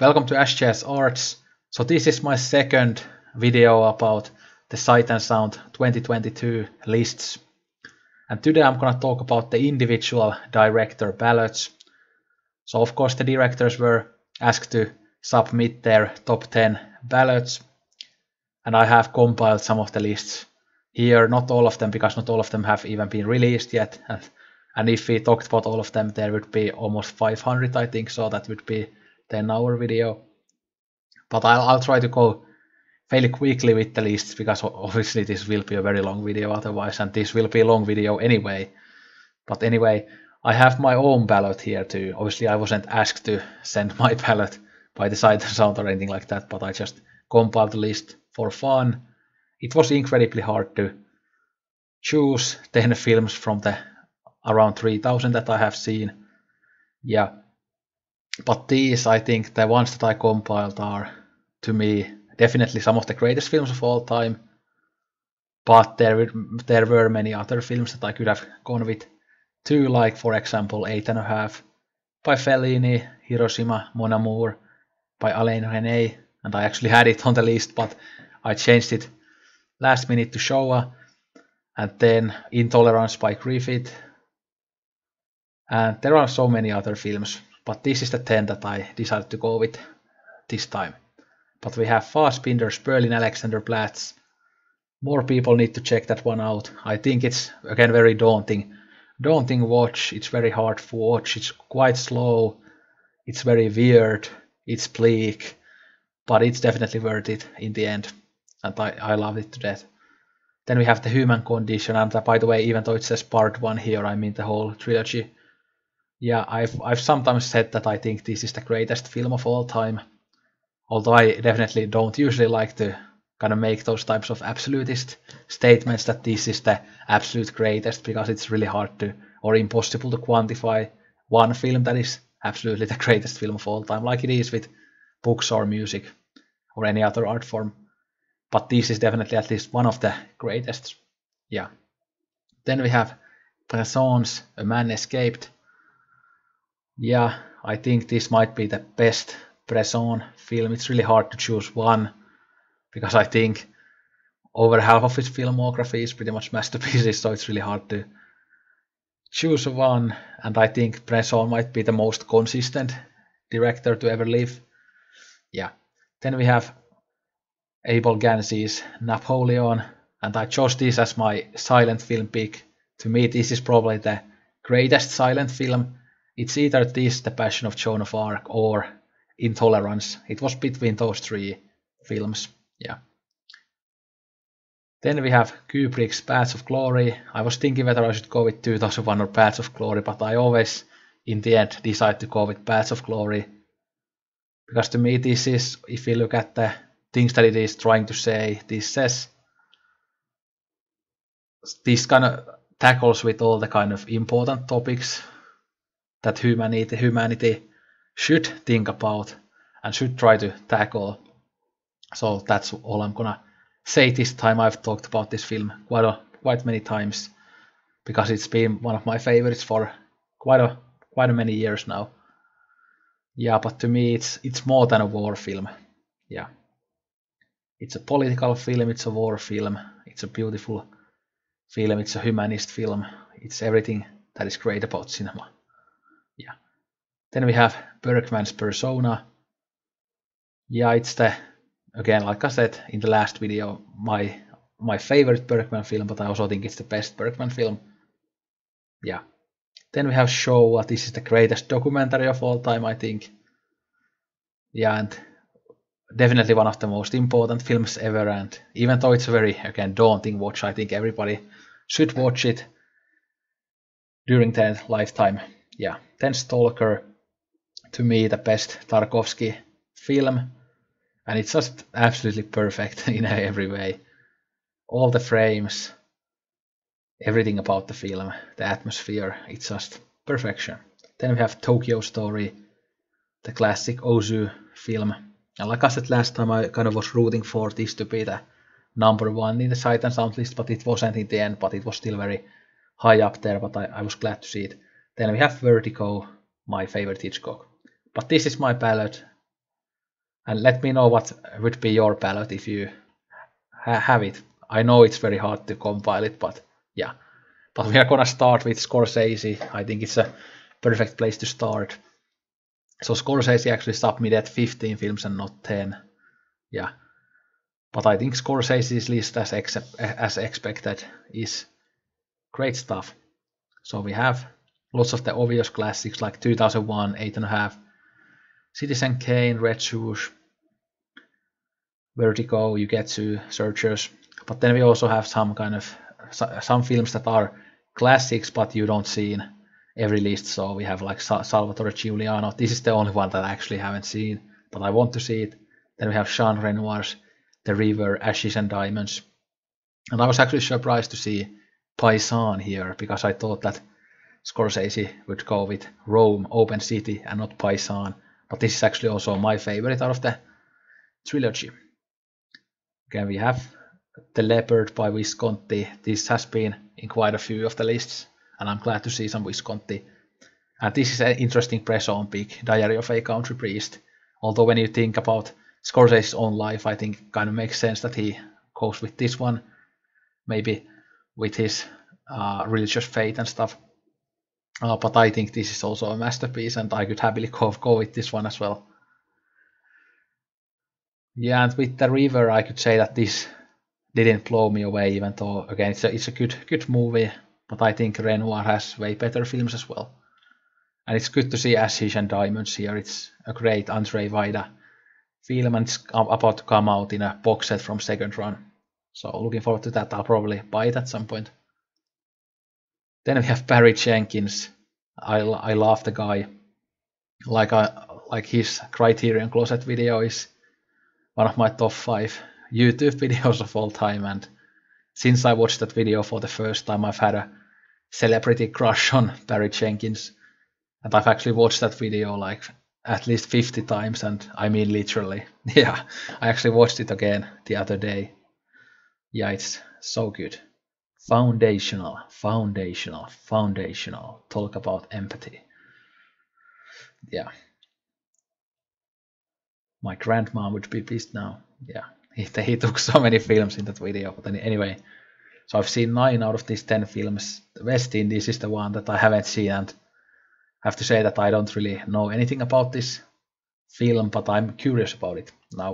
Welcome to SJS Arts. So this is my second video about the Sight and Sound 2022 lists. And today I'm gonna talk about the individual director ballots. So of course the directors were asked to submit their top 10 ballots. And I have compiled some of the lists here, not all of them, because not all of them have even been released yet. And if we talked about all of them, there would be almost 500, I think, so that would be 10-hour video. But I'll try to go fairly quickly with the lists, because obviously this will be a very long video otherwise, and this will be a long video anyway. But anyway, I have my own ballot here too. Obviously I wasn't asked to send my ballot by the Sight and Sound or anything like that, but I just compiled the list for fun. It was incredibly hard to choose 10 films from the around 3000 that I have seen. Yeah, but these, I think the ones that I compiled are, to me, definitely some of the greatest films of all time. But there were many other films that I could have gone with too, like for example 8.5 by Fellini, Hiroshima, Mon Amour by Alain Resnais, and I actually had it on the list, but I changed it last minute to Showa, and then Intolerance by Griffith, and there are so many other films, but this is the 10 that I decided to go with this time. But we have Fassbinder's Berlin Alexanderplatz. More people need to check that one out. I think it's again very daunting watch. It's very hard to watch. It's quite slow. It's very weird. It's bleak, but it's definitely worth it in the end. And I love it to death. Then we have The Human Condition, and by the way, even though it says part 1 here, I mean the whole trilogy. Yeah, I've sometimes said that I think this is the greatest film of all time. Although I definitely don't usually like to kind of make those types of absolutist statements that this is the absolute greatest, because it's really hard to, or impossible to quantify one film that is absolutely the greatest film of all time, like it is with books or music or any other art form. But this is definitely at least one of the greatest. Yeah. Then we have Bresson's A Man Escaped. Yeah, I think this might be the best Bresson film. It's really hard to choose one, because I think over half of his filmography is pretty much masterpieces, so it's really hard to choose one. And I think Bresson might be the most consistent director to ever live. Yeah. Then we have Abel Gansy's Napoleon, and I chose this as my silent film pick. To me, this is probably the greatest silent film. It's either this, The Passion of Joan of Arc, or Intolerance. It was between those three films. Yeah. Then we have Kubrick's Paths of Glory. I was thinking whether I should go with 2001 or Paths of Glory, but I always, in the end, decide to go with Paths of Glory. Because to me, this is, if you look at the things that it is trying to say, this kind of tackles with all the kind of important topics that humanity should think about and should try to tackle. So that's all I'm gonna say this time. I've talked about this film quite many times, because it's been one of my favorites for quite many years now. Yeah, but to me it's more than a war film. Yeah. It's a political film, it's a war film, it's a beautiful film, it's a humanist film, it's everything that is great about cinema. Yeah. Then we have Bergman's Persona. Yeah, it's again, like I said in the last video, my favorite Bergman film, but I also think it's the best Bergman film. Yeah. Then we have Showa. This is the greatest documentary of all time, I think. Yeah, and definitely one of the most important films ever, and even though it's a very, again, daunting watch, I think everybody should watch it during their lifetime. Yeah. Then Stalker, to me the best Tarkovsky film, and it's just absolutely perfect in every way. All the frames, everything about the film, the atmosphere, it's just perfection. Then we have Tokyo Story, the classic Ozu film. And like I said last time, I kind of was rooting for this to be the #1 in the Sight and Sound list, but it wasn't in the end, but it was still very high up there, but I was glad to see it. Then we have Vertigo, my favorite Hitchcock. But this is my ballot. And let me know what would be your ballot if you have it. I know it's very hard to compile it, but yeah. But we are gonna start with Scorsese. I think it's a perfect place to start. So Scorsese actually submitted 15 films and not 10. Yeah. But I think Scorsese's list, as expected, is great stuff. So we have lots of the obvious classics like 2001, 8½, Citizen Kane, Red Shoes, Vertigo, You Get To, Searchers. But then we also have some films that are classics but you don't see in every list. So we have like Salvatore Giuliano. This is the only one that I actually haven't seen, but I want to see it. Then we have Jean Renoir's The River, Ashes and Diamonds. And I was actually surprised to see Paisan here, because I thought that Scorsese would go with Rome, Open City, and not Paisan. But this is actually also my favorite out of the trilogy. Again, we have The Leopard by Visconti. This has been in quite a few of the lists, and I'm glad to see some Visconti. And this is an interesting press-on pick, Diary of a Country Priest. Although when you think about Scorsese's own life, I think it kind of makes sense that he goes with this one, maybe with his religious faith and stuff. But I think this is also a masterpiece, and I could happily go with this one as well. Yeah, and with The River, I could say that this didn't blow me away, even though, again, it's a good movie, but I think Renoir has way better films as well. And it's good to see Ashes and Diamonds here. It's a great Andrzej Wajda film, and it's about to come out in a box set from Second Run. So looking forward to that. I'll probably buy it at some point. Then we have Barry Jenkins. I love the guy. Like his Criterion Closet video is one of my top 5 YouTube videos of all time, and since I watched that video for the first time, I've had a celebrity crush on Barry Jenkins, and I've actually watched that video like at least 50 times, and I mean literally. Yeah, I actually watched it again the other day. Yeah, it's so good. Foundational. Talk about empathy. Yeah. My grandma would be pissed now. Yeah, he took so many films in that video. But anyway, so I've seen 9 out of these 10 films. West Indies is the one that I haven't seen, and I have to say that I don't really know anything about this film, but I'm curious about it now.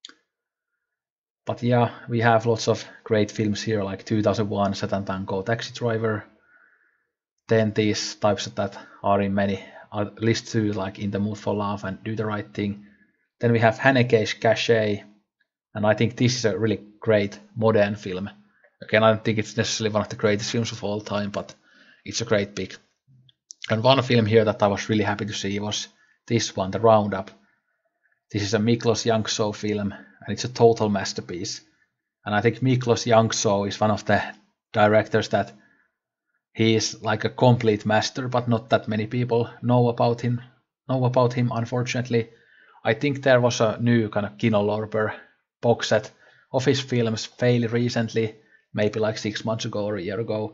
But yeah, we have lots of great films here, like 2001, Satan Tango, Taxi Driver. Then these types that are in many lists too, like In the Mood for Love and Do the Right Thing. Then we have Haneke's Caché, and I think this is a really great modern film. Again, I don't think it's necessarily one of the greatest films of all time, but it's a great pick. And one film here that I was really happy to see was this one, The Roundup. This is a Miklos Jankso film, and it's a total masterpiece. And I think Miklos Jankso is one of the directors that he is like a complete master, but not that many people know about him, unfortunately. I think there was a new kind of Kino Lorber box set of his films fairly recently, maybe like 6 months ago or a year ago.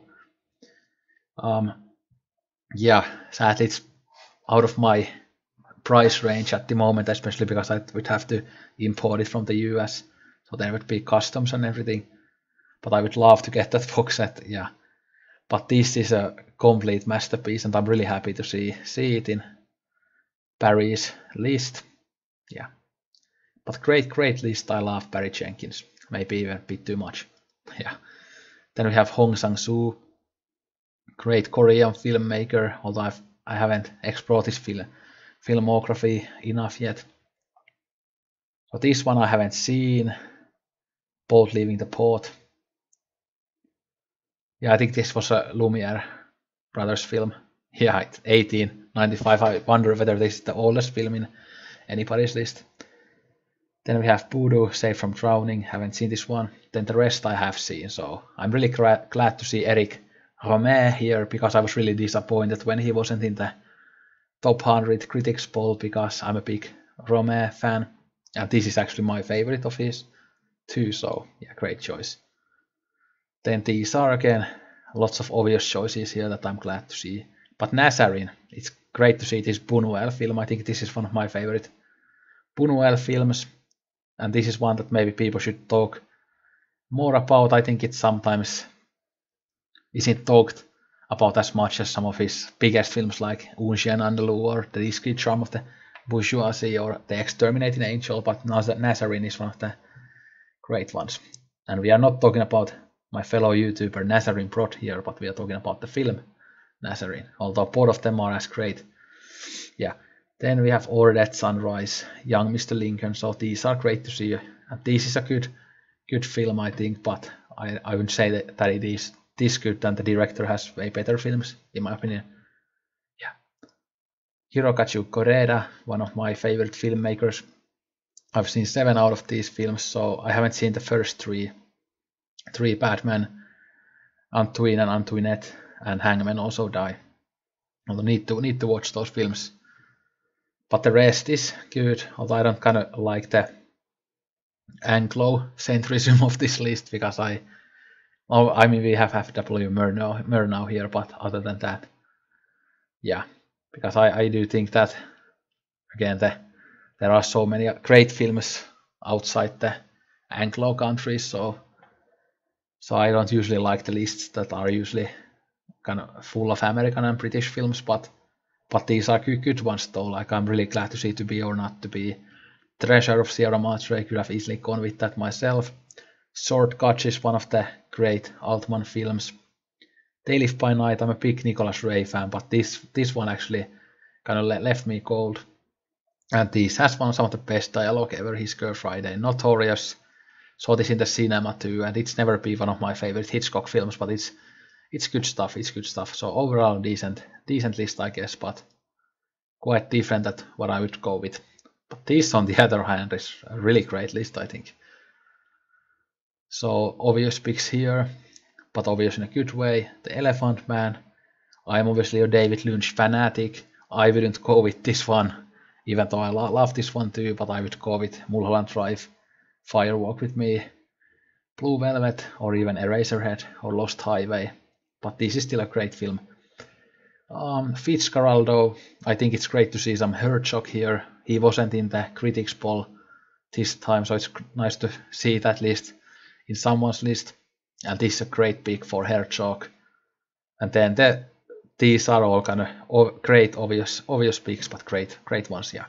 Yeah, sadly it's out of my price range at the moment, especially because I would have to import it from the US, so there would be customs and everything. But I would love to get that box set, yeah. But this is a complete masterpiece, and I'm really happy to see it in Barry's list. Yeah, but great list. I love Barry Jenkins, maybe even a bit too much. Yeah. Then we have Hong Sang-soo, great Korean filmmaker, although I haven't explored his filmography enough yet. So this one I haven't seen, Boat Leaving the Port. Yeah, I think this was a Lumiere brothers film. Yeah, it's 1895. I wonder whether this is the oldest film in anybody's list. Then we have Voodoo, Safe from Drowning. Haven't seen this one. Then the rest I have seen. So I'm really glad to see Eric Romer here, because I was really disappointed when he wasn't in the top 100 critics poll, because I'm a big Romer fan. And this is actually my favorite of his too. So yeah, great choice. Then these are again lots of obvious choices here that I'm glad to see. But Nazarene, it's great to see this Buñuel film. I think this is one of my favorite Buñuel films, and this is one that maybe people should talk more about. I think it sometimes isn't talked about as much as some of his biggest films like Un Chien Andalou or The Discreet Charm of the Bourgeoisie or The Exterminating Angel, but Nazarene is one of the great ones. And we are not talking about my fellow YouTuber Nazarene Prod here, but we are talking about the film Nazarene, although both of them are as great. Yeah. Then we have Or Dead Sunrise, Young Mr. Lincoln, so these are great to see. And this is a good film, I think, but I wouldn't say that it is this good, and the director has way better films, in my opinion. Yeah. Hirokazu Koreeda, one of my favorite filmmakers. I've seen 7 out of these films, so I haven't seen the first 3. Batman, Antoine and Antoinette, and Hangman Also Die. Although need to watch those films. But the rest is good, although I don't kind of like the Anglo-centrism of this list, because I mean we have F.W. Murnau here, but other than that, yeah, because I do think that, again, there are so many great films outside the Anglo countries, so I don't usually like the lists that are usually kind of full of American and British films, but these are good ones though. Like, I'm really glad to see To Be or Not to Be. Treasure of Sierra Madre, could have easily gone with that myself. Shortcuts is one of the great Altman films. They Live by Night, I'm a big Nicholas Ray fan, but this one actually kind of left me cold. And this has some of the best dialogue ever, His Girl Friday. Notorious, saw this in the cinema too, and it's never been one of my favorite Hitchcock films, but it's good stuff, So overall decent list, I guess, but quite different than what I would go with. But this, on the other hand, is a really great list, I think. So obvious picks here, but obvious in a good way. The Elephant Man. I'm obviously a David Lynch fanatic. I wouldn't go with this one, even though I love this one too, but I would go with Mulholland Drive, Fire Walk with Me, Blue Velvet, or even Eraserhead or Lost Highway. But this is still a great film. Fitzcarraldo, I think it's great to see some Herzog here. He wasn't in the critics poll this time, so it's nice to see that list in someone's list. And this is a great pick for Herzog. And then these are all kind of great obvious picks, but great ones, yeah.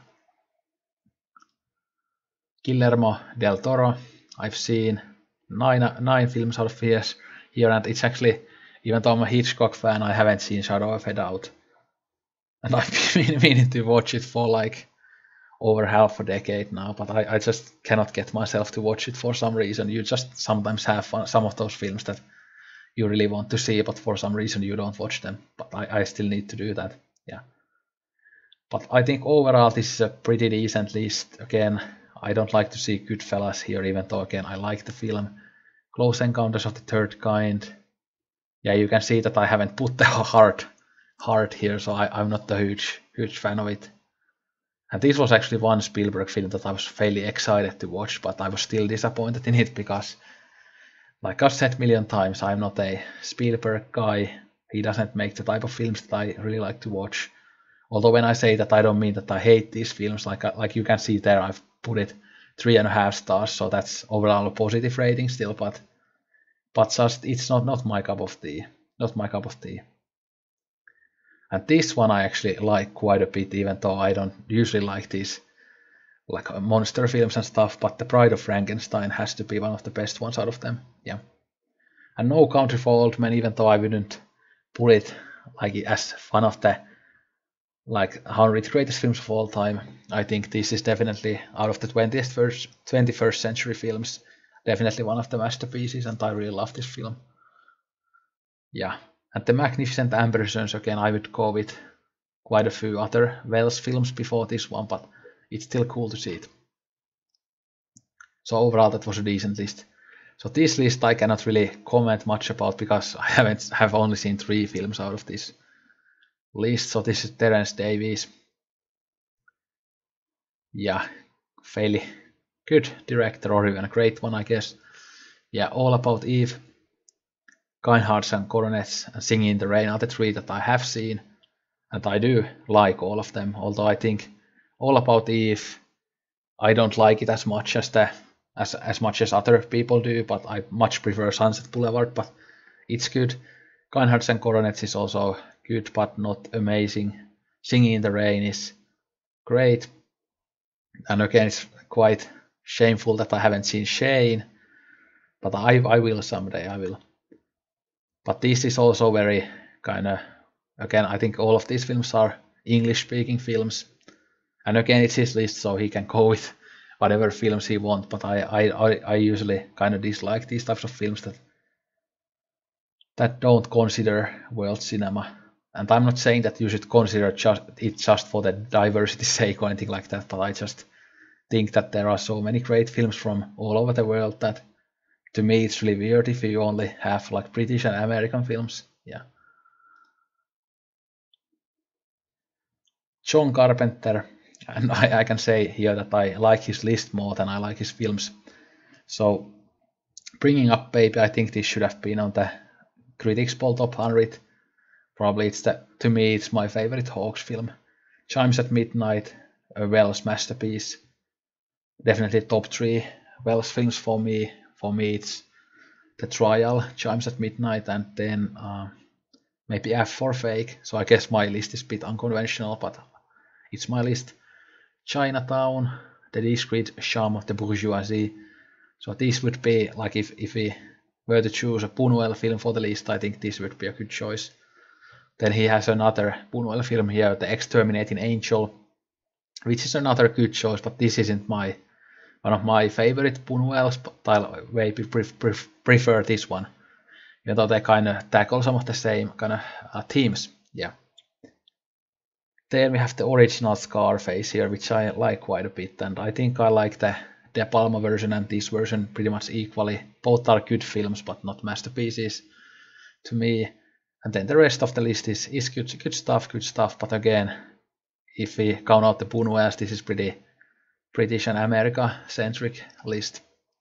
Guillermo del Toro, I've seen 9 films out of here, and it's actually, even though I'm a Hitchcock fan, I haven't seen Shadow of a Doubt. And I've been meaning to watch it for like over half a decade now, but I just cannot get myself to watch it for some reason. You just sometimes have some of those films that you really want to see, but for some reason you don't watch them. But I still need to do that, yeah. But I think overall this is a pretty decent list. Again, I don't like to see Goodfellas here, even though, again, I like the film. Close Encounters of the Third Kind. Yeah, you can see that I haven't put the heart here, so I'm not a huge fan of it. And this was actually one Spielberg film that I was fairly excited to watch, but I was still disappointed in it because, like I've said a million times, I'm not a Spielberg guy. He doesn't make the type of films that I really like to watch. Although when I say that, I don't mean that I hate these films. Like you can see there, I've put it 3.5 stars, so that's overall a positive rating still, but just it's not my cup of tea. Not my cup of tea. And this one I actually like quite a bit, even though I don't usually like these like monster films and stuff, but The Bride of Frankenstein has to be one of the best ones out of them, yeah. And No Country for Old Men, even though I wouldn't put it like as one of the like 100 greatest films of all time, I think this is definitely out of the 21st century films, definitely one of the masterpieces, and I really love this film. Yeah, and The Magnificent Ambersons, again, I would go with quite a few other Wells films before this one, but it's still cool to see it. So overall, that was a decent list. So this list I cannot really comment much about because I have only seen 3 films out of this list. So this is Terence Davies. Yeah, fairly good director, or even a great one, I guess. Yeah, All About Eve, Kind Hearts and Coronets, and Singing in the Rain are the 3 that I have seen, and I do like all of them, although I think All About Eve I don't like it as much as much as other people do, but I much prefer Sunset Boulevard. But it's good. Kind Hearts and Coronets is also good, but not amazing. Singing in the Rain is great. And again, it's quite shameful that I haven't seen Shane, but I will someday. I will. But this is also very kind of, again, I think all of these films are English-speaking films. And again, it's his list, so he can go with whatever films he wants. But I usually kind of dislike these types of films that don't consider world cinema. And I'm not saying that you should consider it just for the diversity's sake or anything like that, but I just think that there are so many great films from all over the world that to me it's really weird if you only have like British and American films. Yeah. John Carpenter, and I can say here that I like his list more than I like his films. So Bringing Up Baby, I think this should have been on the Critics Poll Top 100. Probably to me it's my favorite Hawks film. Chimes at Midnight, a Wells masterpiece. Definitely top 3 Wells films for me. For me it's The Trial, Chimes at Midnight, and then maybe F for Fake. So I guess my list is a bit unconventional, but it's my list. Chinatown, The Discreet Charm of the Bourgeoisie. So this would be like if we were to choose a Buñuel film for the list, I think this would be a good choice. Then he has another Buñuel film here, The Exterminating Angel, which is another good choice, but this isn't one of my favorite Buñuels, but I maybe prefer this one, even though they kind of tackle some of the same kind of themes. Yeah. Then we have the original Scarface here, which I like quite a bit, and I think I like the De Palma version and this version pretty much equally. Both are good films, but not masterpieces to me. And then the rest of the list is good stuff. But again, if we count out the Buñuels, this is pretty British and America-centric list.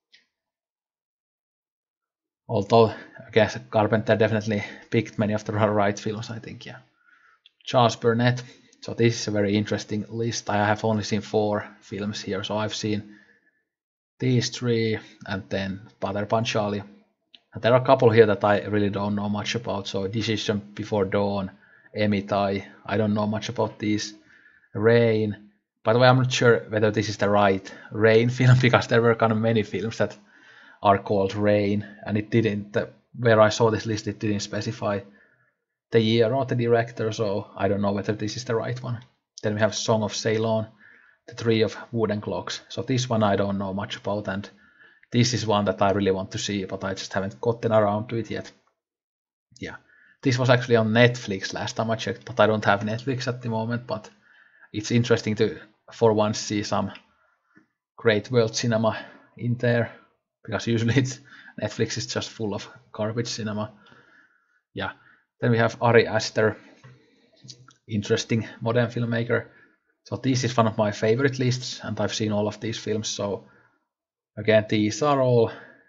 Although, I guess Carpenter definitely picked many of the right films, I think, yeah. Charles Burnett. So this is a very interesting list. I have only seen 4 films here, so I've seen these 3 and then Butter Panchali. And there are a couple here that I really don't know much about. So Decision Before Dawn, Emitai, I don't know much about these. Rain. By the way, I'm not sure whether this is the right Rain film, because there were kind of many films that are called Rain, and it didn't, where I saw this list, it didn't specify the year or the director, so I don't know whether this is the right one. Then we have Song of Ceylon, The Tree of Wooden Clocks. So this one I don't know much about, and this is one that I really want to see, but I just haven't gotten around to it yet. Yeah, this was actually on Netflix last time I checked, but I don't have Netflix at the moment, but it's interesting to for once see some great world cinema in there, because usually Netflix is just full of garbage cinema. Yeah. Then we have Ari Aster, interesting modern filmmaker. So this is one of my favorite lists, and I've seen all of these films. So again, these are all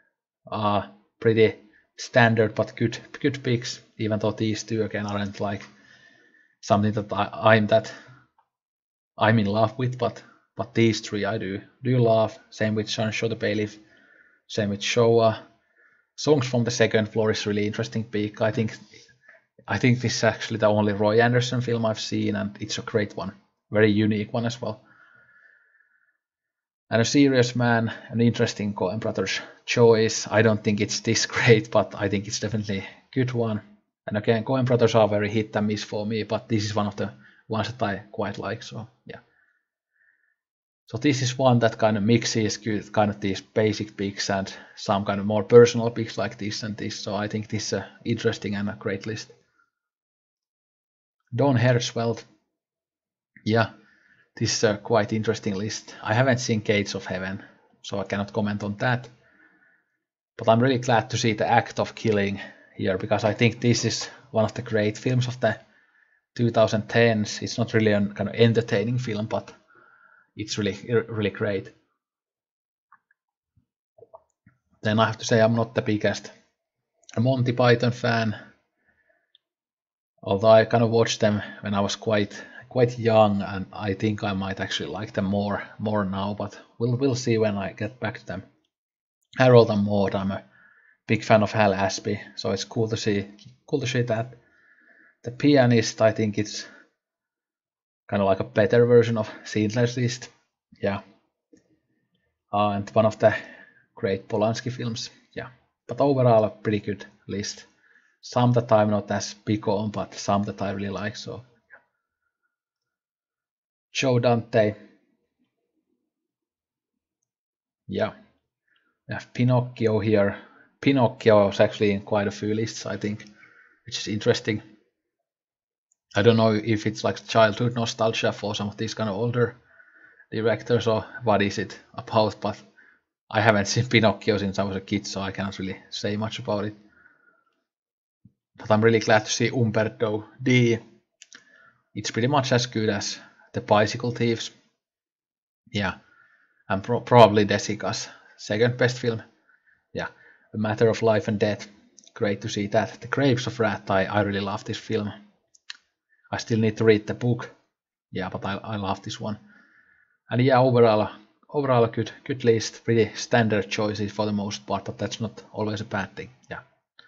pretty standard but good picks, even though these two again aren't like something that I'm in love with, but these 3 I do love. Same with Sancho the Bailiff, same with Showa. Songs from the Second Floor is really interesting pick. I think this is actually the only Roy Andersson film I've seen, and it's a great one. Very unique one as well. And A Serious Man, an interesting Coen Brothers choice. I don't think it's this great, but I think it's definitely a good one. And again, Coen Brothers are very hit and miss for me, but this is one of the ones that I quite like, so yeah. So this is one that kind of mixes good, kind of these basic picks and some kind of more personal picks like this and this, so I think this is interesting and a great list. Don Hertzfeldt. Yeah, this is a quite interesting list. I haven't seen Gates of Heaven, so I cannot comment on that. But I'm really glad to see The Act of Killing here, because I think this is one of the great films of the 2010s. It's not really a kind of entertaining film, but it's really great. Then I have to say I'm not the biggest Monty Python fan, although I kind of watched them when I was quite quite young, and I think I might actually like them more now. But we'll see when I get back to them. Harold and Maude, I'm a big fan of Hal Ashby, so it's cool to see that. The Pianist, I think it's kind of like a better version of Schindler's List. Yeah. And one of the great Polanski films. Yeah. But overall, a pretty good list. Some that I'm not as big on, but some that I really like. So, yeah. Joe Dante. Yeah. We have Pinocchio here. Pinocchio was actually in quite a few lists, I think, which is interesting. I don't know if it's like childhood nostalgia for some of these kind of older directors or what is it about, but I haven't seen Pinocchio since I was a kid, so I cannot really say much about it. But I'm really glad to see Umberto D. It's pretty much as good as The Bicycle Thieves. Yeah, and probably Desica's second best film. Yeah, A Matter of Life and Death. Great to see that. The Grapes of Wrath, I really love this film. I still need to read the book. Yeah, but I love this one. And yeah, overall a good list. Pretty standard choices for the most part, but that's not always a bad thing. Yeah.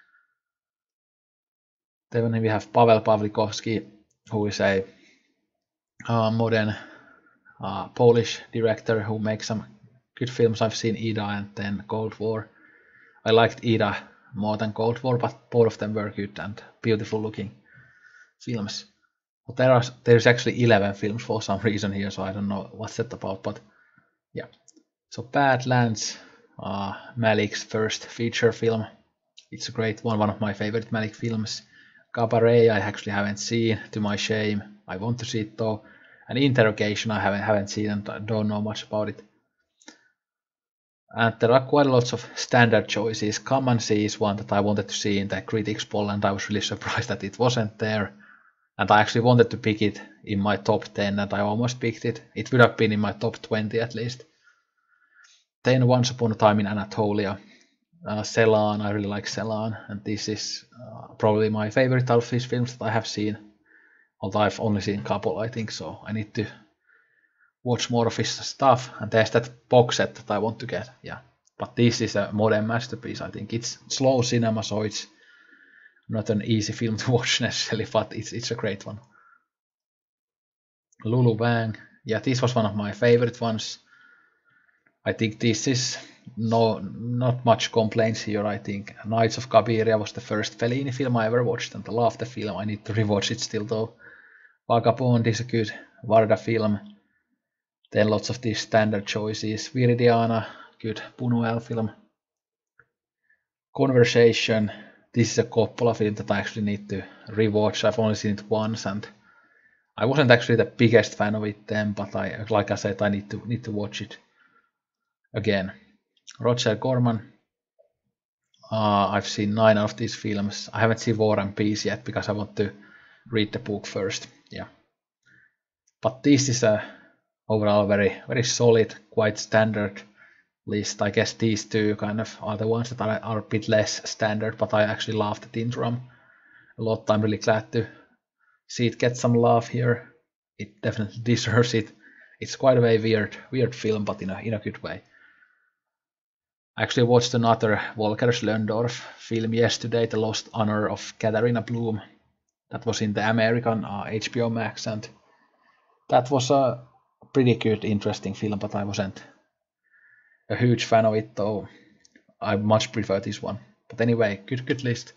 Then we have Paweł Pawlikowski, who is a modern Polish director who makes some good films. I've seen Ida and then Cold War. I liked Ida more than Cold War, but both of them were good and beautiful looking films. But there's actually 11 films for some reason here, so I don't know what's that about, but yeah. So Badlands, Malick's first feature film. It's a great one of my favorite Malick films. Cabaret I actually haven't seen, to my shame. I want to see it though. And Interrogation I haven't seen and I don't know much about it. And there are quite lots of standard choices. Come and See is one that I wanted to see in the critics poll, and I was really surprised that it wasn't there. And I actually wanted to pick it in my top 10, and I almost picked it. It would have been in my top 20 at least. Then Once Upon a Time in Anatolia. Selan, I really like Selan, and this is probably my favorite out of these films that I have seen. Although I've only seen a couple, I think, so I need to watch more of his stuff. And there's that box set that I want to get, yeah. But this is a modern masterpiece, I think. It's slow cinema, so it's not an easy film to watch necessarily, but it's a great one. Lulu Wang, yeah, this was one of my favorite ones. I think this is not much complaints here. I think Nights of Cabiria was the first Fellini film I ever watched, and I love the film. I need to rewatch it still though. Vagabond is a good Varda film. Then lots of these standard choices. Viridiana, good Buñuel film. Conversation. This is a Coppola film that I actually need to rewatch. I've only seen it once, and I wasn't actually the biggest fan of it then, but like I said, I need to watch it again. Roger Corman. I've seen 9 of these films. I haven't seen War and Peace yet because I want to read the book first. Yeah, but this is a overall very solid, quite standard list. I guess these two kind of are the ones that are a bit less standard, but I actually love the Tin Drum a lot. I'm really glad to see it get some love here. It definitely deserves it. It's quite a very weird film, but in a good way. I actually watched another Volker Schlöndorff film yesterday, The Lost Honor of Katharina Bloom. That was in the American HBO Max, and that was a pretty good, interesting film, but I wasn't a huge fan of it, though. I much prefer this one. But anyway, good list.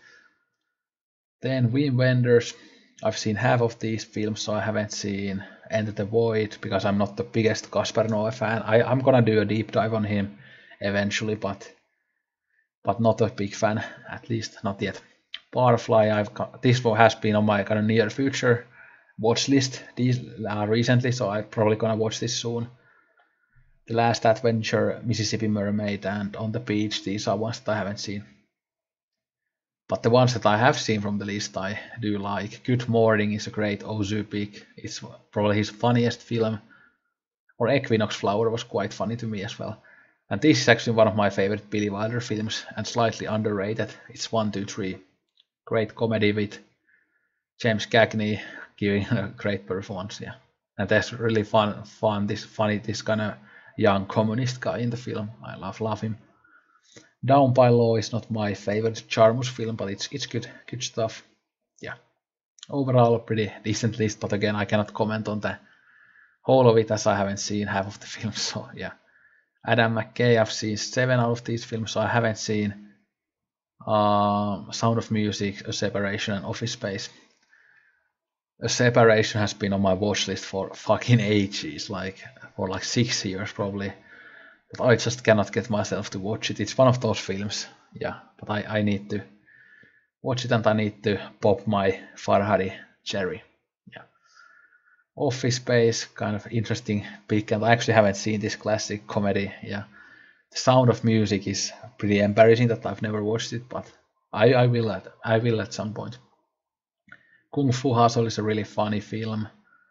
Then Wim Wenders. I've seen half of these films, so I haven't seen Enter the Void, because I'm not the biggest Gaspar Noé fan. I'm gonna do a deep dive on him eventually, but not a big fan, at least not yet. Barfly, this one has been on my kind of near future watch list recently, so I'm probably gonna watch this soon. The Last Adventure, Mississippi Mermaid, and On the Beach, these are ones that I haven't seen. But the ones that I have seen from the list I do like. Good Morning is a great Ozu pick. It's probably his funniest film. Or Equinox Flower was quite funny to me as well. And this is actually one of my favorite Billy Wilder films, and slightly underrated. It's 1, 2, 3. Great comedy with James Cagney giving a great performance, yeah. And there's really this kind of young communist guy in the film. I love him. Down by Law is not my favorite Jarmusch film, but it's good stuff. Yeah, overall a pretty decent list, but again I cannot comment on the whole of it as I haven't seen half of the films. So yeah, Adam McKay, I've seen 7 out of these films, so I haven't seen Sound of Music, A Separation, and Office Space. A Separation has been on my watch list for fucking ages, for like 6 years probably. But I just cannot get myself to watch it. It's one of those films, yeah. But I need to watch it and I need to pop my Farhadi cherry. Yeah. Office Space, kind of interesting pick, and I actually haven't seen this classic comedy. Yeah. The Sound of Music is pretty embarrassing that I've never watched it, but I will at some point. Kung Fu Hustle is a really funny film.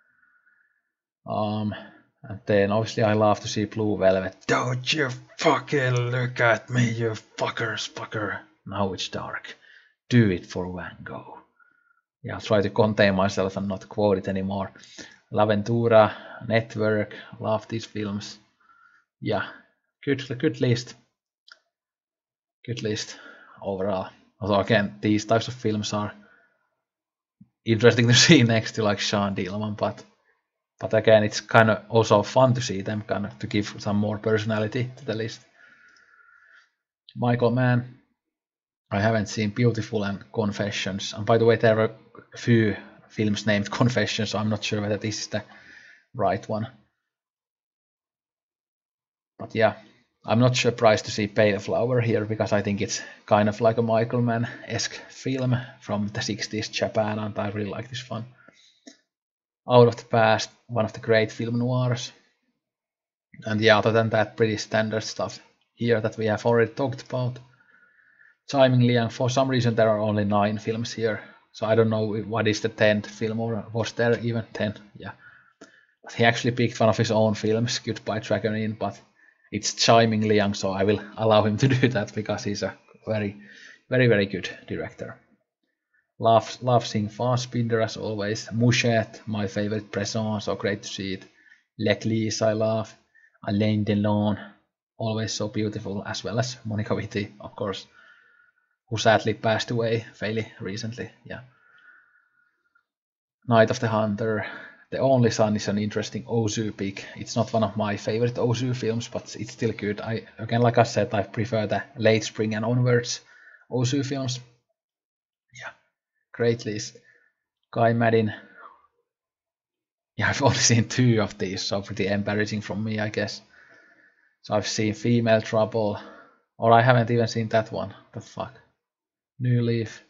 And then obviously I love to see Blue Velvet. Don't you fucking look at me, you fucker. Now it's dark. Do it for Van Gogh. Yeah, I'll try to contain myself and not quote it anymore. La Ventura, Network, love these films. Yeah, good list. Good list overall. Although again, these types of films are interesting to see next to like Sean Dillman, but again, it's kind of also fun to see them, kind of to give some more personality to the list. Michael Mann, I haven't seen Beautiful and Confessions. And by the way, there are a few films named Confessions, so I'm not sure whether this is the right one. But yeah, I'm not surprised to see Pale Flower here, because I think it's kind of like a Michael Mann-esque film from the 60s Japan, and I really like this one. Out of the Past, one of the great film noirs. And yeah, other than that, pretty standard stuff here that we have already talked about. Tsai Ming Liang, for some reason there are only 9 films here, so I don't know what is the 10th film, or was there even 10? Yeah. But he actually picked one of his own films, Goodbye Dragon Inn, but it's Tsai Ming Liang, so I will allow him to do that because he's a very good director. Love seeing Fassbinder as always. Mouchette, my favorite Bresson, so great to see it. L'Église, I love. Alain Delon, always so beautiful, as well as Monica Vitti, of course, who sadly passed away fairly recently. Yeah. Night of the Hunter. The Only Son is an interesting Ozu pick. It's not one of my favorite Ozu films, but it's still good. Again, like I said, I prefer the late spring and onwards Ozu films. Yeah, great list. Guy Maddin. Yeah, I've only seen 2 of these, so pretty embarrassing from me, I guess. So I've seen Female Trouble, or I haven't even seen that one. The fuck? New Leaf.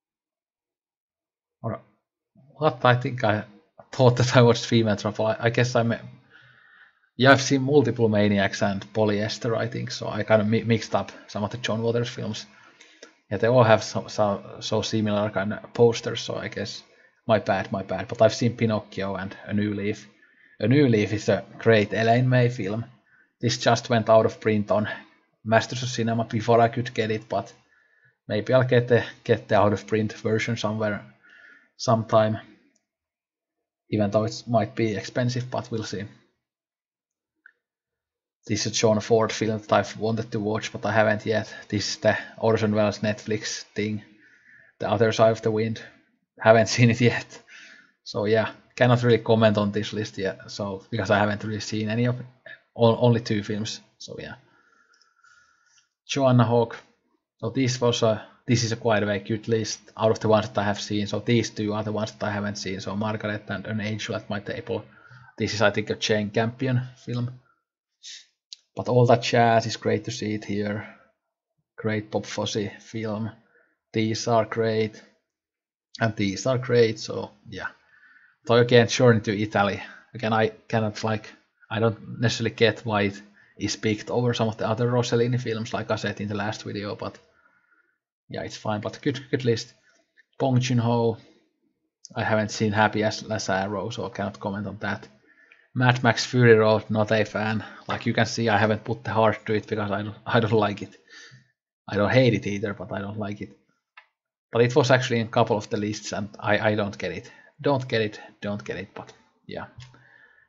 Or what? I think I thought that I watched Female Trouble. I guess yeah, I've seen Multiple Maniacs and Polyester, I think, so I kind of mixed up some of the John Waters films. Yeah, they all have so similar kind of posters, so I guess my bad. But I've seen Pinocchio and A New Leaf. A New Leaf is a great Elaine May film. This just went out of print on Masters of Cinema before I could get it, but maybe I'll get the out of print version sometime. Even though it might be expensive, but we'll see. This is a John Ford film that I've wanted to watch, but I haven't yet. This is the Orson Welles Netflix thing, The Other Side of the Wind. Haven't seen it yet. So yeah, cannot really comment on this list yet, so because I haven't really seen any of it. Only 2 films, so yeah. Joanna Hawke. So this is a quite a good list out of the ones that I have seen. So these 2 are the ones that I haven't seen. So Margaret and An Angel at My Table. This is, I think, a Jane Campion film. But All That Jazz is great to see it here. Great Bob Fosse film. These are great. And these are great, so yeah. So again, Journey to Italy. Again, I don't necessarily get why it is picked over some of the other Rossellini films, like I said in the last video, but yeah, it's fine, but good list. Bong Joon-ho, I haven't seen Happy as Arrow, so I cannot comment on that. Mad Max Fury Road, not a fan. Like you can see, I haven't put the heart to it because I don't like it. I don't hate it either, but I don't like it. But it was actually in a couple of the lists, and I don't get it. Don't get it, but yeah.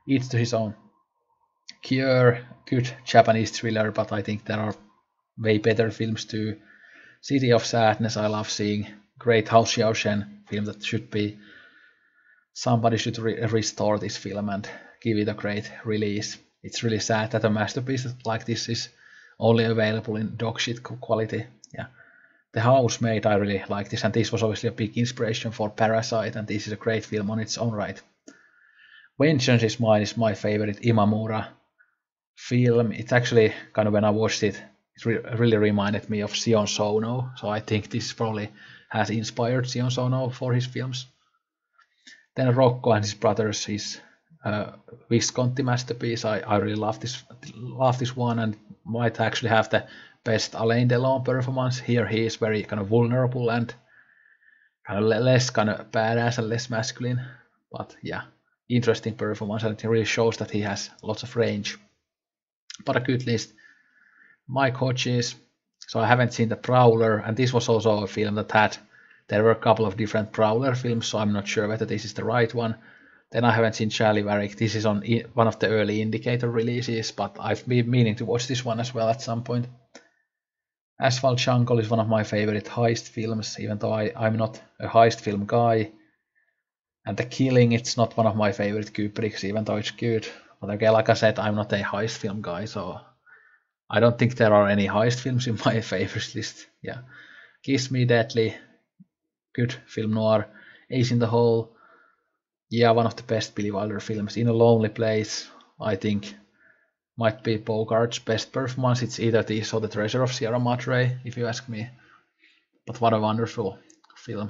each to his own. Cure, good Japanese thriller, but I think there are way better films too. City of Sadness, I love seeing. Great Hao Xiaoshen film that should be. Somebody should restore this film and give it a great release. It's really sad that a masterpiece like this is only available in dogshit quality. Yeah. The Housemaid, I really like this, and this was obviously a big inspiration for Parasite, and this is a great film on its own right. Vengeance is Mine is my favorite Imamura film. It's actually kind of, when I watched it, it really reminded me of Sion Sono, so I think this probably has inspired Sion Sono for his films. Then Rocco and his brothers, his Visconti masterpiece. I really love this one, and might actually have the best Alain Delon performance. Here he is very kind of vulnerable and kind of less kind of badass and less masculine, but yeah, interesting performance, and it really shows that he has lots of range. But a good list. Mike Hodges. So I haven't seen The Prowler, and this was also a film that had, there were a couple of different Prowler films, so I'm not sure whether this is the right one. Then I haven't seen Charlie Varick. This is on one of the early Indicator releases, but I've been meaning to watch this one as well at some point. Asphalt Jungle is one of my favorite heist films, even though I'm not a heist film guy. And The Killing, it's not one of my favorite Kubricks, even though it's good. But again, like I said, I'm not a heist film guy, so I don't think there are any heist films in my favorites list. Yeah, Kiss Me Deadly, good film noir. Ace in the Hole, yeah, one of the best Billy Wilder films. In a Lonely Place, I think, might be Bogart's best performance. It's either this or The Treasure of Sierra Madre, if you ask me. But what a wonderful film.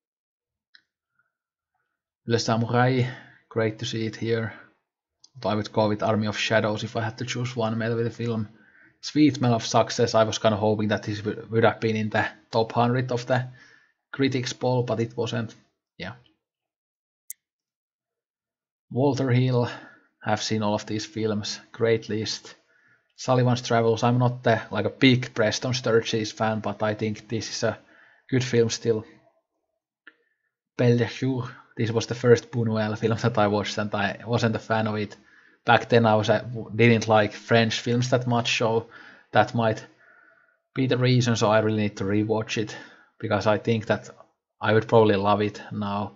Le Samurai, great to see it here. But I would go with Army of Shadows if I had to choose one Melville film. Sweet Smell of Success, I was kind of hoping that this would have been in the top 100 of the critics poll, but it wasn't. Yeah. Walter Hill, have seen all of these films, great list. Sullivan's Travels, I'm not like a big Preston Sturges fan, but I think this is a good film still. Belle de Jour, this was the first Buñuel film that I watched, and I wasn't a fan of it. Back then I didn't like French films that much, so that might be the reason, so I really need to rewatch it, because I think that I would probably love it now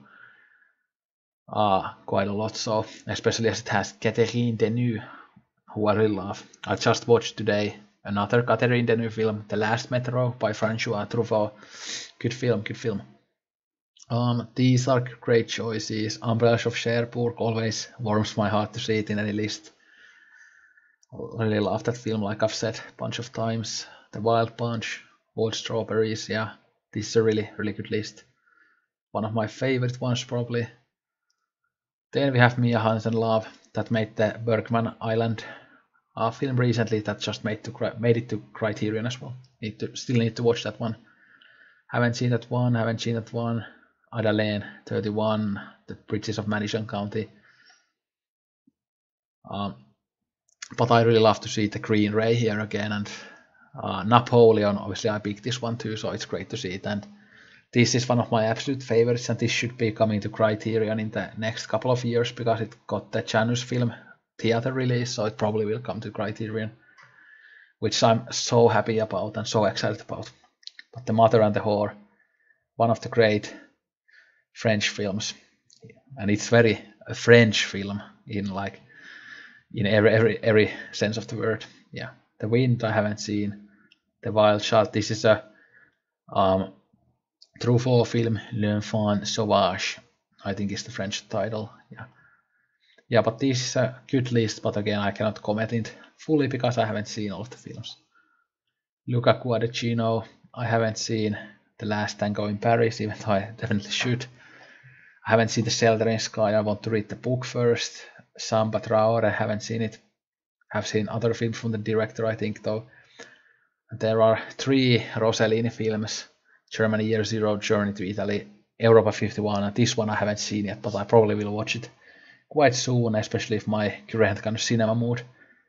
quite a lot, so especially as it has Catherine Deneuve, who I really love. I just watched today another Catherine Deneuve film, The Last Metro by François Truffaut. Good film, good film. These are great choices. Umbrellas of Cherbourg always warms my heart to see it in any list. I really love that film, like I've said a bunch of times. The Wild Bunch, Old Strawberries, yeah, this is a really, really good list. One of my favorite ones probably. Then we have Mia Hansen-Løve that made the Bergman Island film recently, that just made it to Criterion as well. Still need to watch that one. Haven't seen that one. Ada Lane 31, The Bridges of Madison County. But I really love to see the Green Ray here again, and Napoleon, obviously I picked this one too, so it's great to see it. And this is one of my absolute favorites, and this should be coming to Criterion in the next couple of years, because it got the Janus Film Theater release, so it probably will come to Criterion, which I'm so happy about and so excited about. But The Mother and the Whore, one of the great French films, and it's very a French film in every sense of the word. Yeah, The Wind I haven't seen. The Wild Shot, this is a Truffaut film, L'Enfant Sauvage, I think is the French title. Yeah, but this is a good list, but again I cannot comment it fully because I haven't seen all of the films. Luca Guadagnino, I haven't seen The Last Tango in Paris, even though I definitely should. I haven't seen The Shelter in Sky, I want to read the book first. Samba Traore, I haven't seen it. I've seen other films from the director, I think, though. There are 3 Rossellini films: Germany Year Zero, Journey to Italy, Europa 51, and this one I haven't seen yet, but I probably will watch it quite soon, especially if my current kind of cinema mood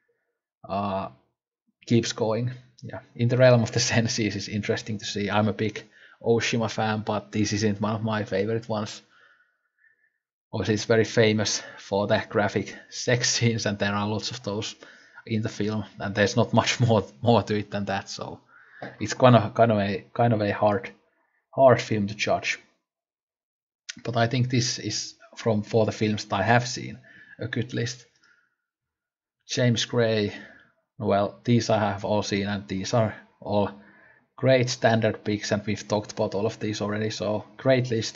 keeps going. Yeah, In the Realm of the Senses is interesting to see. I'm a big Oshima fan, but this isn't one of my favorite ones. Obviously, it's very famous for the graphic sex scenes, and there are lots of those in the film, and there's not much more to it than that. So it's kind of a hard film to judge. But I think this is for the films that I have seen a good list. James Gray, well, these I have all seen, and these are all great standard picks, and we've talked about all of these already, so great list.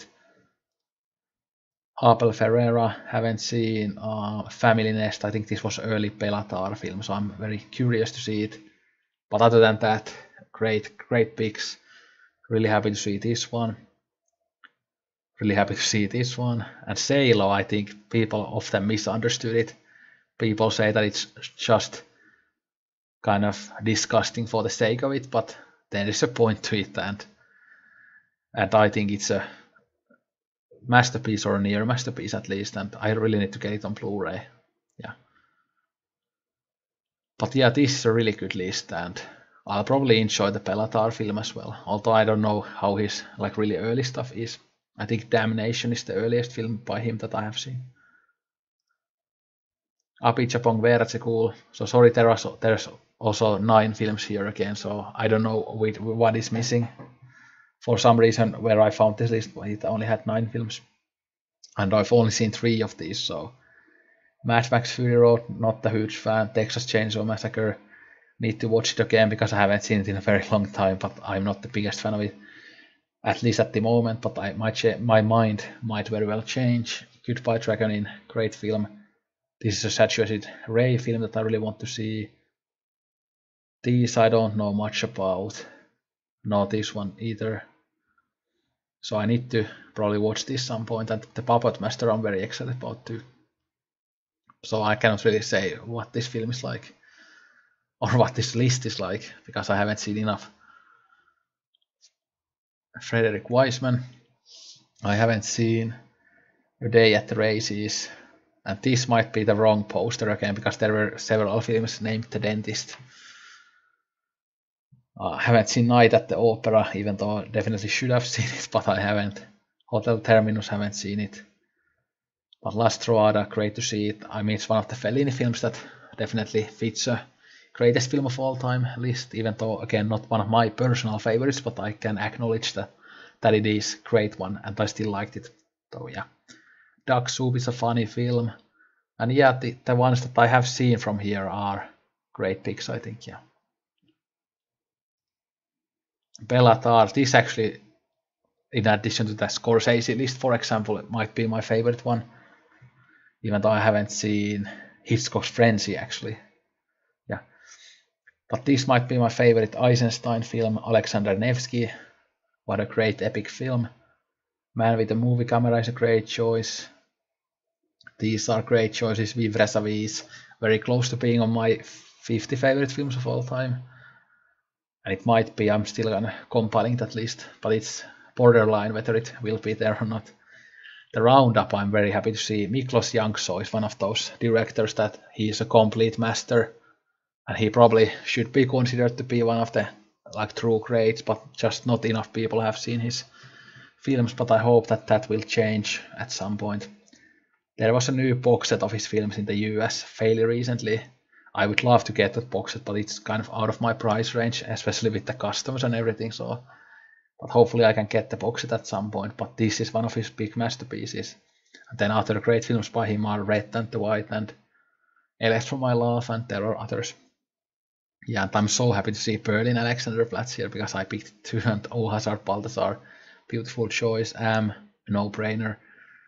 Abel Ferreira, haven't seen. Family Nest, I think this was early Bellatar film, so I'm very curious to see it. But other than that, great picks. Really happy to see this one. Really happy to see this one. And Salo, I think people often misunderstood it. People say that it's just kind of disgusting for the sake of it, but there is a point to it, and I think it's a masterpiece, or a near masterpiece at least, and I really need to get it on Blu-ray. Yeah. But yeah, this is a really good list, and I'll probably enjoy the Bellatar film as well, although I don't know how his like really early stuff is. I think Damnation is the earliest film by him that I have seen. Apichatpong Veerasekaul. So sorry, there's also 9 films here again, so I don't know what is missing. For some reason, where I found this list, it only had 9 films, and I've only seen 3 of these. So Mad Max Fury Road, not a huge fan. Texas Chainsaw Massacre, need to watch it again because I haven't seen it in a very long time, but I'm not the biggest fan of it, at least at the moment, but my mind might very well change. Goodbye Dragonin, great film. This is a Saturated Ray film that I really want to see. These I don't know much about. Not this one either. So I need to probably watch this some point, and the Puppet Master I'm very excited about too. So I cannot really say what this film is like, or what this list is like, because I haven't seen enough. Frederick Wiseman, I haven't seen. A Day at the Races, and this might be the wrong poster again, because there were several films named The Dentist. I haven't seen Night at the Opera, even though I definitely should have seen it, but I haven't. Hotel Terminus, haven't seen it. But La Strada, great to see it. I mean, it's one of the Fellini films that definitely fits a greatest film of all time list, even though, again, not one of my personal favorites, but I can acknowledge that it is a great one, and I still liked it. So yeah. Duck Soup is a funny film. And yeah, the ones that I have seen from here are great picks, I think, yeah. Bellatar, this actually, in addition to the Scorsese list, for example, it might be my favorite one. Even though I haven't seen Hitchcock's Frenzy, actually. Yeah. But this might be my favorite Eisenstein film, Alexander Nevsky. What a great epic film. Man with a Movie Camera is a great choice. These are great choices. Vivre sa vie, very close to being on my 50 favorite films of all time. And it might be, I'm still gonna compiling that list, but it's borderline whether it will be there or not. The Roundup, I'm very happy to see. Miklos Jankso is one of those directors that he is a complete master, and he probably should be considered to be one of the like true greats, but just not enough people have seen his films, but I hope that will change at some point. There was a new box set of his films in the US fairly recently. I would love to get that box set, but it's kind of out of my price range, especially with the customs and everything, so but hopefully I can get the box set at some point, but this is one of his big masterpieces. And then other great films by him are Red and the White and Electro My Love, and there are others. Yeah, and I'm so happy to see Berlin Alexanderplatz here, because I picked 2 and Oh Hazard Balthazar, beautiful choice, no-brainer.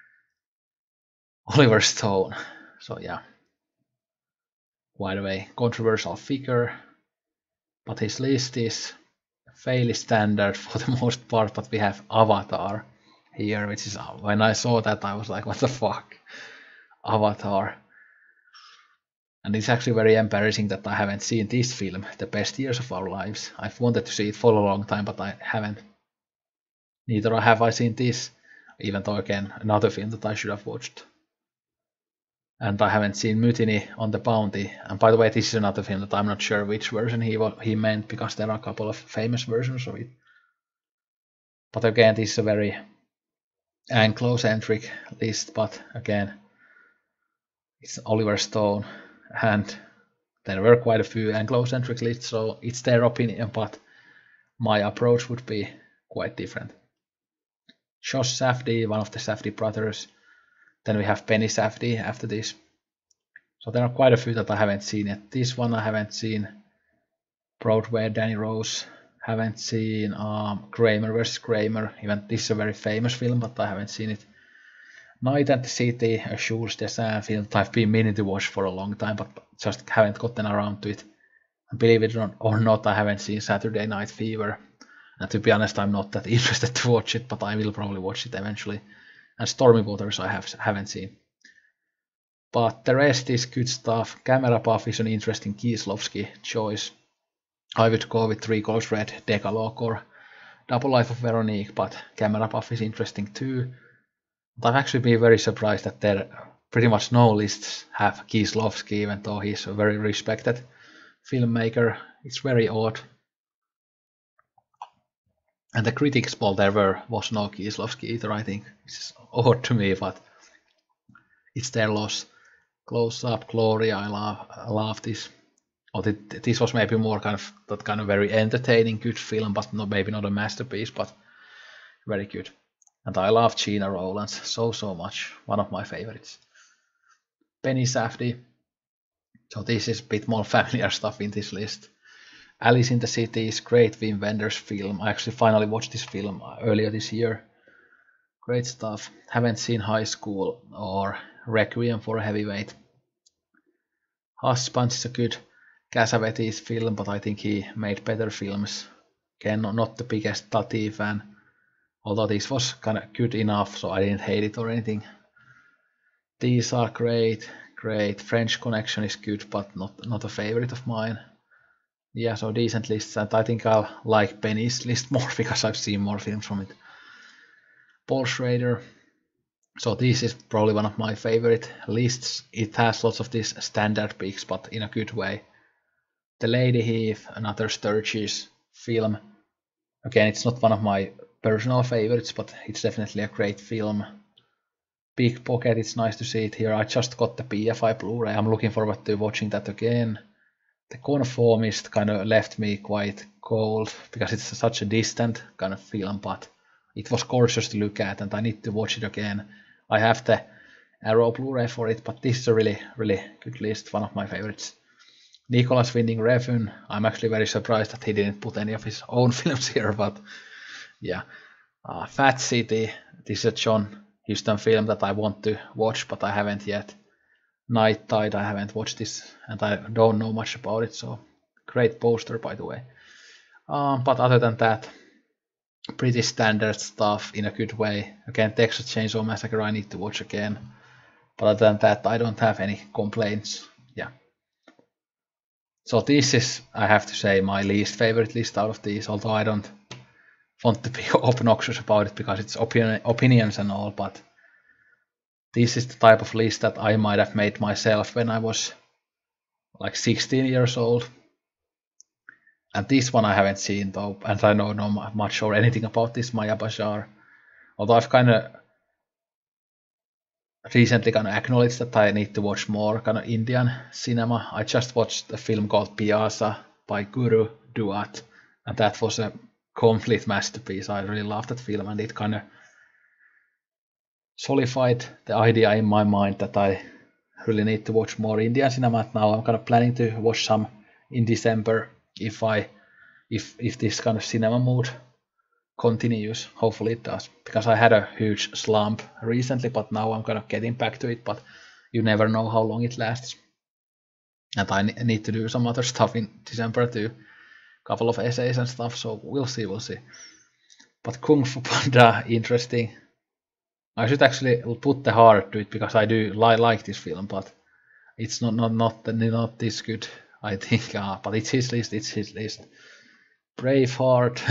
Oliver Stone, so yeah. By the way, controversial figure, but his list is fairly standard for the most part, but we have Avatar here, which is, when I saw that I was like, what the fuck, Avatar. And it's actually very embarrassing that I haven't seen this film, The Best Years of Our Lives. I've wanted to see it for a long time, but I haven't. Neither have I seen this, even though again, another film that I should have watched. And I haven't seen Mutiny on the Bounty. And by the way, this is another film that I'm not sure which version he meant, because there are a couple of famous versions of it. But again, this is a very Anglo-centric list, but again, it's Oliver Stone, and there were quite a few Anglo-centric lists, so it's their opinion, but my approach would be quite different. Josh Safdie, one of the Safdie brothers. Then we have Penny Safdie after this. So there are quite a few that I haven't seen yet. This one I haven't seen. Broadway, Danny Rose. Haven't seen Kramer vs. Kramer. Even this is a very famous film, but I haven't seen it. Night at the City, a Jules Dessin film that I've been meaning to watch for a long time, but just haven't gotten around to it. And believe it or not, I haven't seen Saturday Night Fever. And to be honest, I'm not that interested to watch it, but I will probably watch it eventually. And Stormy Waters I haven't seen. But the rest is good stuff. Camera Buff is an interesting Kieslowski choice. I would go with Three Colors Red, Decalogue, or Double Life of Veronique, but Camera Buff is interesting too. But I've actually been very surprised that there pretty much no lists have Kieslowski, even though he's a very respected filmmaker. It's very odd. And the critics poll there was no Kieslowski either, I think. It's odd to me, but it's their loss. Close Up, Gloria, I love this. Or this was maybe more kind of very entertaining, good film, but maybe not a masterpiece, but very good. And I love Gina Rowlands so much. One of my favorites. Penny Safdie. So this is a bit more familiar stuff in this list. Alice in the City is great Wim Wenders film. I actually finally watched this film earlier this year. Great stuff. Haven't seen High School or Requiem for a Heavyweight. Husbands is a good Cassavetes film, but I think he made better films. Again, not the biggest Tati fan. Although this was kind of good enough, so I didn't hate it or anything. These are great. French Connection is good, but not a favorite of mine. Yeah, so decent lists, and I think I'll like Penny's list more because I've seen more films from it. Paul Schrader. So this is probably one of my favorite lists. It has lots of these standard picks, but in a good way. The Lady Heath, another Sturges film. Again, it's not one of my personal favorites, but it's definitely a great film. Big Pocket, it's nice to see it here. I just got the BFI Blu-ray. I'm looking forward to watching that again. The Conformist kind of left me quite cold because it's such a distant kind of film, but it was gorgeous to look at and I need to watch it again. I have the Arrow Blu-ray for it, but this is a really good list, one of my favorites. Nicholas Winding Refn, I'm actually very surprised that he didn't put any of his own films here, but yeah. Fat City, this is a John Huston film that I want to watch, but I haven't yet. Night Tide, I haven't watched this, and I don't know much about it, so great poster, by the way. But other than that, pretty standard stuff in a good way. Again, Texas Chainsaw Massacre I need to watch again. But other than that, I don't have any complaints. Yeah. So this is, I have to say, my least favorite list out of these, although I don't want to be obnoxious about it because it's opinions and all, but this is the type of list that I might have made myself when I was like 16 years old. And this one I haven't seen though, and I don't know much or anything about this Maya Bashar. Although I've kind of recently kind of acknowledged that I need to watch more kind of Indian cinema. I just watched a film called Pyasa by Guru Duat, and that was a complete masterpiece. I really loved that film, and it kind of solidified the idea in my mind that I really need to watch more Indian cinema. Now I'm kind of planning to watch some in December if this kind of cinema mood continues. Hopefully it does, because I had a huge slump recently, but now I'm kind of getting back to it, but you never know how long it lasts. And I need to do some other stuff in December too, couple of essays and stuff, so we'll see. But Kung Fu Panda, interesting. I should actually put the heart to it because I do like this film, but it's not this good, I think. But it's his list. Braveheart.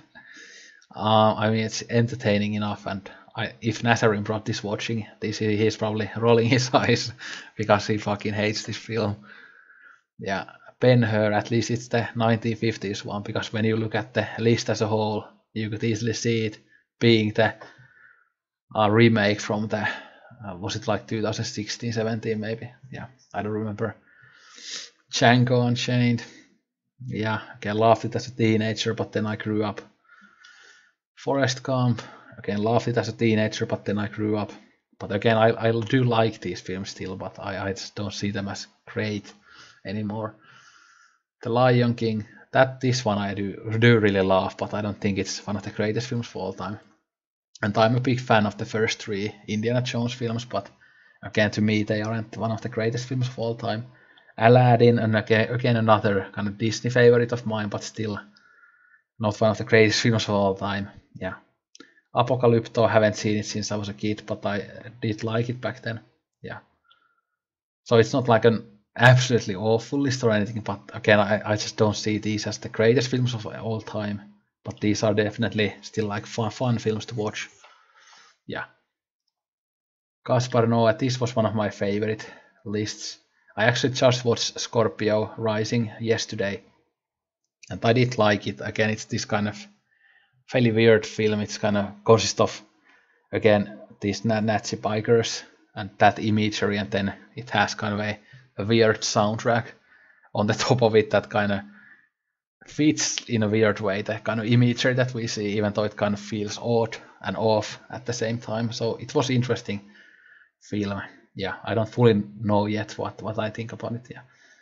I mean, it's entertaining enough, and if Nazarene brought this watching, he's probably rolling his eyes because he fucking hates this film. Yeah, Ben-Hur, at least it's the 1950s one, because when you look at the list as a whole, you could easily see it being the remake from the, was it like 2016, 17 maybe? Yeah, I don't remember. Django Unchained. Yeah, again, loved it as a teenager, but then I grew up. Forrest Gump. Again, loved it as a teenager, but then I grew up. But again, I do like these films still, but I just don't see them as great anymore. The Lion King. This one I do really love, but I don't think it's one of the greatest films of all time. And I'm a big fan of the first 3 Indiana Jones films, but again, to me, they aren't one of the greatest films of all time. Aladdin, and again another kind of Disney favorite of mine, but still not one of the greatest films of all time. Yeah. Apocalypto, haven't seen it since I was a kid, but I did like it back then. Yeah. So it's not like an absolutely awful list or anything, but again, I just don't see these as the greatest films of all time. But these are definitely still like fun films to watch. Yeah. Gaspar Noé, this was one of my favorite lists. I actually just watched Scorpio Rising yesterday, and I did like it. Again, it's this kind of fairly weird film. It's kind of consists of, again, these Nazi bikers and that imagery, and then it has kind of a weird soundtrack on the top of it that kind of fits in a weird way the kind of imagery that we see, even though it kind of feels odd and off at the same time. So it was interesting film. Yeah, I don't fully know yet what I think about it. Yeah,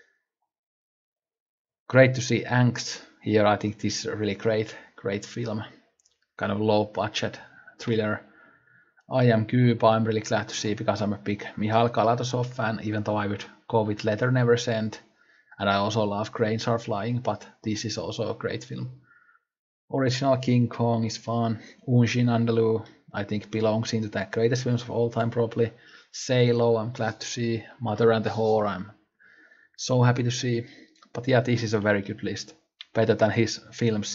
great to see Angst here. I think this is a really great film, kind of low budget thriller. I Am Cuba, I'm really glad to see, because I'm a big Mihail Kalatozov fan, even though I would go with Letter Never Sent, and I also love Cranes Are Flying, but this is also a great film. Original King Kong is fun. Unjin Andalou, I think, belongs into the greatest films of all time probably. Salo, I'm glad to see. Mother and the Whore, I'm so happy to see. But yeah, this is a very good list, better than his films.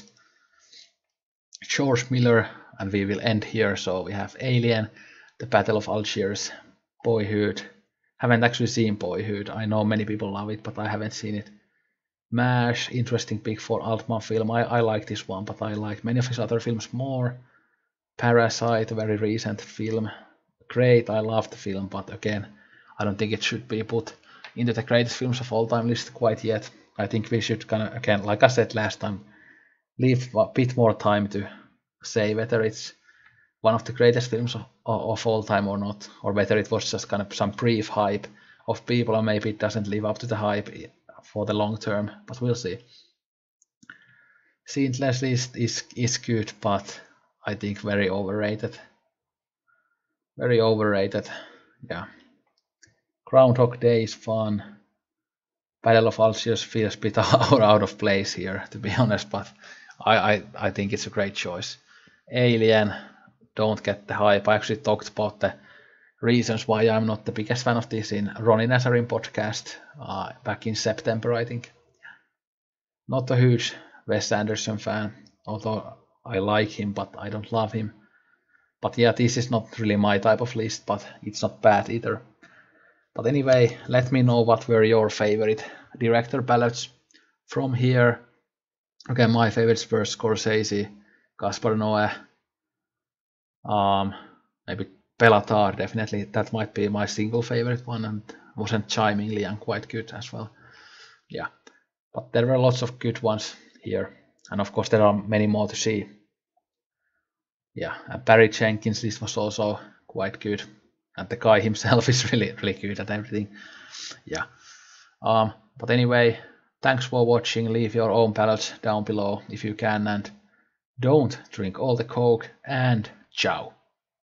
George Miller, and we will end here. So we have Alien, The Battle of Algiers, Boyhood. Haven't actually seen Boyhood. I know many people love it, but I haven't seen it. MASH, interesting pick for Altman film. I like this one, but I like many of his other films more. Parasite, a very recent film. Great, I love the film, but again, I don't think it should be put into the greatest films of all time list quite yet. I think we should kind of, again, like I said last time, leave a bit more time to say whether it's one of the greatest films of all time or not, or whether it was just kind of some brief hype of people, and maybe it doesn't live up to the hype for the long term, but we'll see. Schindler's List is good, but I think very overrated. Very overrated, yeah. Groundhog Day is fun. Battle of Algiers feels a bit out of place here, to be honest, but I think it's a great choice. Alien, don't get the hype. I actually talked about the reasons why I'm not the biggest fan of this in Ronnie Nazarin podcast back in September, I think. Not a huge Wes Anderson fan, although I like him, but I don't love him. But yeah, this is not really my type of list, but it's not bad either. But anyway, let me know what were your favorite director ballots from here. Okay, my favorites were Scorsese, Gaspar Noé, maybe Bellatar, definitely. That might be my single favorite one, and wasn't Chiming Liang quite good as well. Yeah, but there were lots of good ones here, and of course there are many more to see. Yeah, and Barry Jenkins' list was also quite good, and the guy himself is really good at everything. Yeah, but anyway, thanks for watching. Leave your own ballots down below if you can, and don't drink all the Coke, and ciao.